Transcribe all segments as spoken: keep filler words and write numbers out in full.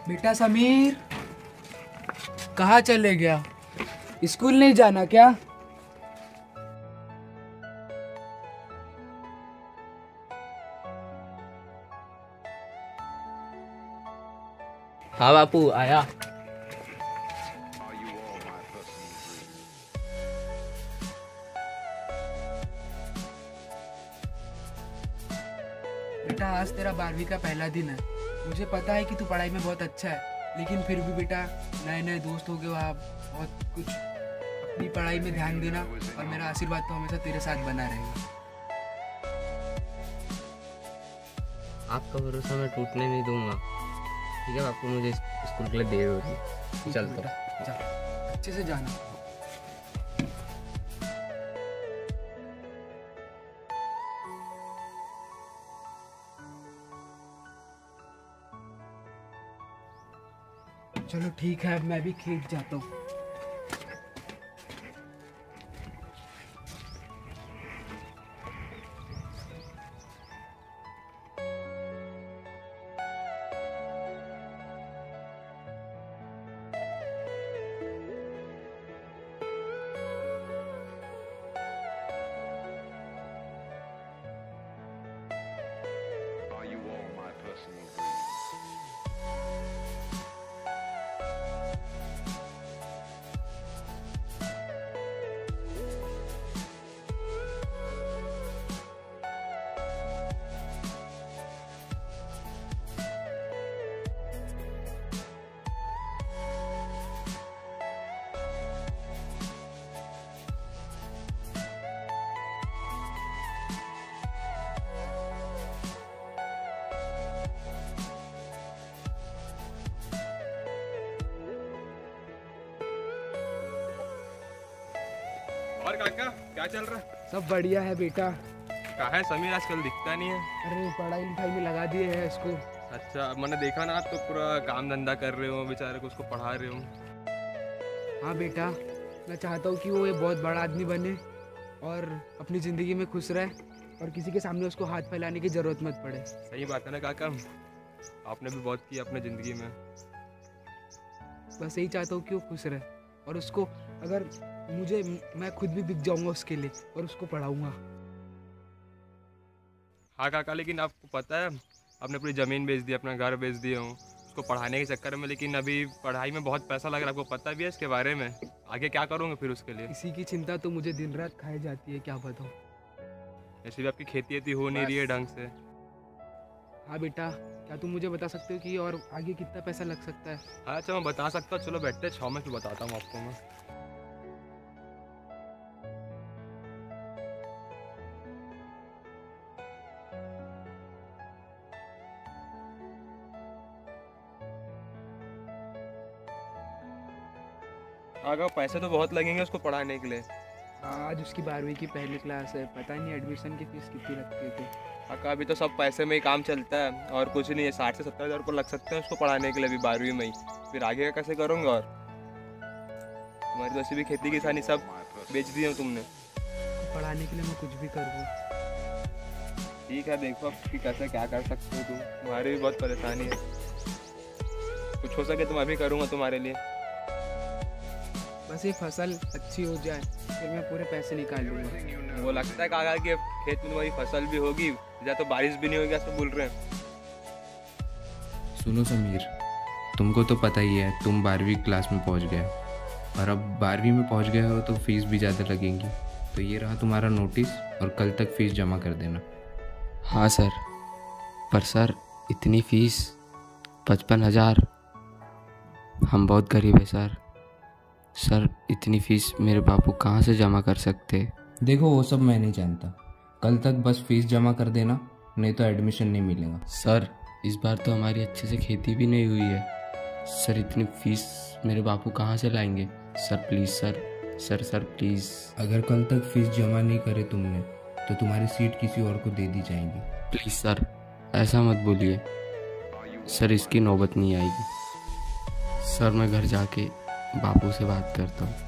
बेटा समीर, कहाँ चले गया? स्कूल नहीं जाना क्या? हाँ बापू आया। बेटा आज तेरा बारहवीं का पहला दिन है। मुझे पता है कि तू पढ़ाई में बहुत अच्छा है, लेकिन फिर भी बेटा नए नए दोस्त हो गए, वहाँ बहुत कुछ। अपनी पढ़ाई में ध्यान देना और मेरा आशीर्वाद तो हमेशा तेरे साथ बना रहेगा। आपका भरोसा मैं टूटने नहीं दूंगा। ठीक है बापू, मुझे स्कूल के लिए देर हो रही है, चलता हूँ। जा, अच्छे से जाना। चलो ठीक है, अब मैं भी खेत जाता हूँ। और काका क्या चल रहा है? सब बढ़िया है बेटा। कहाँ है समीर, आजकल दिखता नहीं है। अरे पढ़ाई लिखाई में लगा दिए हैं इसको। अच्छा, मैंने देखा ना, आप तो पूरा काम धंधा कर रहे हो, बेचारे को उसको पढ़ा रहे हो। हाँ बेटा, मैं चाहता हूँ कि वो ये बहुत बड़ा आदमी बने और अपनी ज़िंदगी में खुश रहे और किसी के सामने उसको हाथ फैलाने की ज़रूरत मत पड़े। सही बात है ना काका, आपने भी बहुत किया अपने ज़िंदगी में। बस यही चाहता हूँ कि वो खुश रहे और उसको, अगर मुझे, मैं खुद भी बिक जाऊँगा उसके लिए और उसको पढ़ाऊँगा। हाँ काका, लेकिन आपको पता है आपने अपनी ज़मीन बेच दी, अपना घर बेच दिया हूँ उसको पढ़ाने के चक्कर में, लेकिन अभी पढ़ाई में बहुत पैसा लग रहा है, आपको पता भी है इसके बारे में। आगे क्या करूँगा फिर उसके लिए? इसी की चिंता तो मुझे दिन रात खाई जाती है, क्या बताऊँ। ऐसे भी आपकी खेती वेती हो नहीं रही है ढंग से। हाँ बेटा, क्या तुम मुझे बता सकते हो कि और आगे कितना पैसा लग सकता है? हाँ अच्छा, मैं बता सकता हूँ, चलो बैठते छः में फिर बताता हूँ आपको मैं। आगे पैसे तो बहुत लगेंगे उसको पढ़ाने के लिए। आज उसकी बारहवीं की पहली क्लास है, पता नहीं एडमिशन की फीस कितनी लगती थी। काका अभी तो सब पैसे में ही काम चलता है और कुछ नहीं है, साठ से सत्तर हज़ार रुपये लग सकते हैं उसको पढ़ाने के लिए अभी बारहवीं में ही। फिर आगे का कैसे करूँगा? और तुम्हारी तो ऐसी भी खेती किसानी सब बेच दी है तुमने। पढ़ाने के लिए मैं कुछ भी कर दूँ। ठीक है, देखो अब कि कैसे क्या कर सकते हो तुम, तुम्हारी भी बहुत परेशानी है। कुछ हो सके तो मैं भी करूँगा तुम्हारे लिए। बस ये फसल अच्छी हो जाए फिर मैं पूरे पैसे निकाल लूँगा। वो लगता है काका कि खेत में तुम्हारी फसल भी होगी या तो बारिश भी नहीं होगी, ऐसा बोल रहे हैं। सुनो समीर, तुमको तो पता ही है तुम बारहवीं क्लास में पहुंच गए और अब बारहवीं में पहुंच गए हो तो फीस भी ज़्यादा लगेंगी। तो ये रहा तुम्हारा नोटिस और कल तक फीस जमा कर देना। हाँ सर, पर सर इतनी फीस पचपन हज़ार, हम बहुत गरीब है सर। सर इतनी फ़ीस मेरे बापू कहाँ से जमा कर सकते? देखो वो सब मैं नहीं जानता, कल तक बस फीस जमा कर देना, नहीं तो एडमिशन नहीं मिलेगा। सर इस बार तो हमारी अच्छे से खेती भी नहीं हुई है सर, इतनी फीस मेरे बापू कहाँ से लाएंगे? Sir please sir, sir sir please. अगर कल तक फीस जमा नहीं करे तुमने तो तुम्हारी सीट किसी और को दे दी जाएगी। प्लीज़ सर ऐसा मत बोलिए सर, इसकी नौबत नहीं आएगी सर। मैं घर जाके बापू से बात करता हूँ।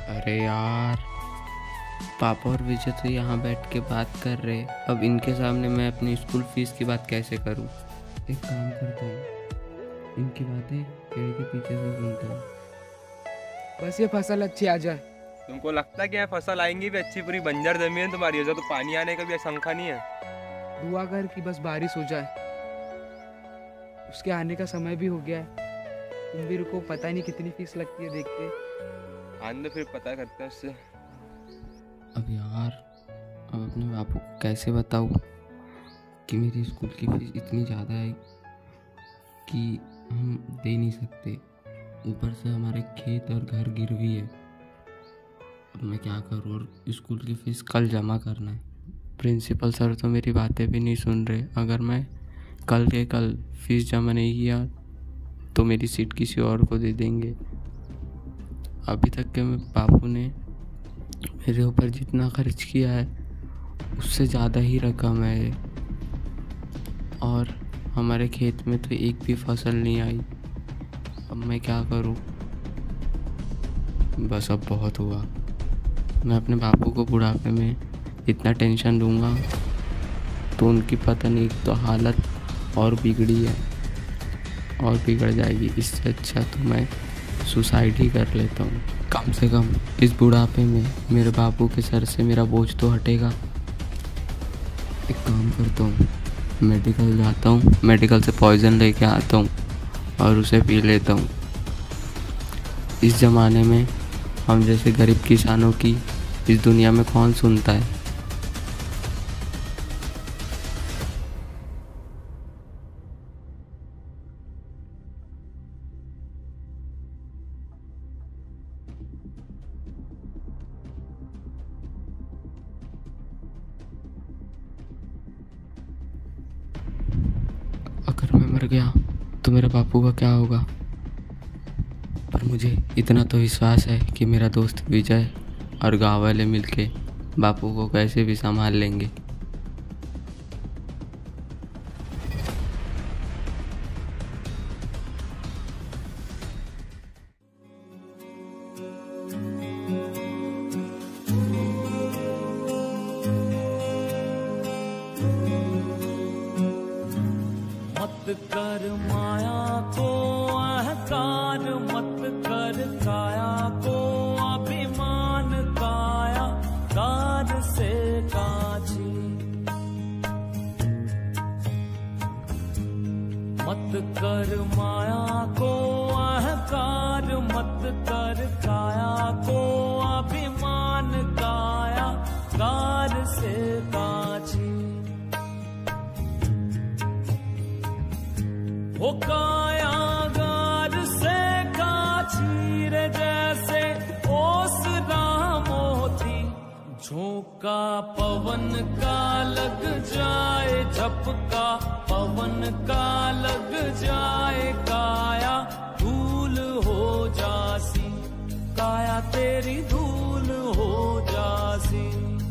अरे यार, पापा और विजय तो यहाँ बैठ के बात कर रहे, अब इनके सामने मैं अपनी स्कूल फीस की बात कैसे करूँ? एक काम करता हूँ, इनकी बातें पेड़ के पीछे से सुनता हूँ। बस ये फसल अच्छी आ जाए। तुमको लगता है कि यहाँ फसल आएंगी भी अच्छी, पूरी बंजर जमीन तुम्हारी, तो पानी आने का भी आशंका नहीं है। दुआ कर कि बस बारिश हो जाए, उसके आने का समय भी हो गया है। तुम भी रुको, पता ही नहीं कितनी फीस लगती है, देखते आने फिर पता करते हैं उससे। अब यार, अब अपने बापू को कैसे बताऊँ कि मेरी स्कूल की फीस इतनी ज़्यादा है कि हम दे नहीं सकते, ऊपर से हमारे खेत और घर गिरवी है। अब मैं क्या करूँ, और स्कूल की फ़ीस कल जमा करना है। प्रिंसिपल सर तो मेरी बातें भी नहीं सुन रहे। अगर मैं कल के कल फीस जमा नहीं किया तो मेरी सीट किसी और को दे देंगे। अभी तक के मेरे बापू ने मेरे ऊपर जितना खर्च किया है उससे ज़्यादा ही रकम है, और हमारे खेत में तो एक भी फसल नहीं आई। अब मैं क्या करूं? बस अब बहुत हुआ। मैं अपने बापू को बुढ़ापे में इतना टेंशन दूंगा तो उनकी पता नहीं तो हालत और बिगड़ी है और बिगड़ जाएगी। इससे अच्छा तो मैं सुसाइड ही कर लेता हूँ। कम से कम इस बुढ़ापे में मेरे बापू के सर से मेरा बोझ तो हटेगा। एक काम करता हूँ, मेडिकल जाता हूँ, मेडिकल से पॉइज़न लेके आता हूँ और उसे पी लेता हूँ। इस ज़माने में हम जैसे गरीब किसानों की इस दुनिया में कौन सुनता है। अगर मैं मर गया तो मेरे बापू का क्या होगा? पर मुझे इतना तो विश्वास है कि मेरा दोस्त विजय और गाँव वाले मिलके बापू को कैसे भी संभाल लेंगे। मत कर माया को अहंकार, मत कर काया को अभिमान, काया कार से काची। मत कर माया को अहंकार, मत कर काया को अभिमान, काया कार से काची। वो कायागार से काचीर जैसे ओसरा मोती, झोंका पवन का लग जाए, झपका पवन का लग जाए, काया धूल हो जासी, काया तेरी धूल हो जासी।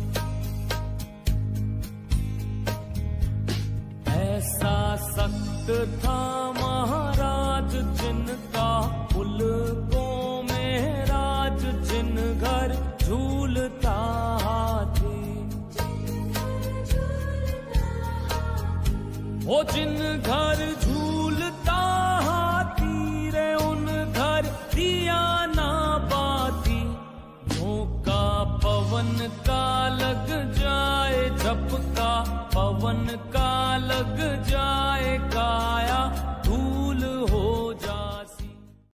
ऐसा सख्त था महाराज जिनका पुलकों में राज, जिन घर झूलता हाथी। वो जिन घर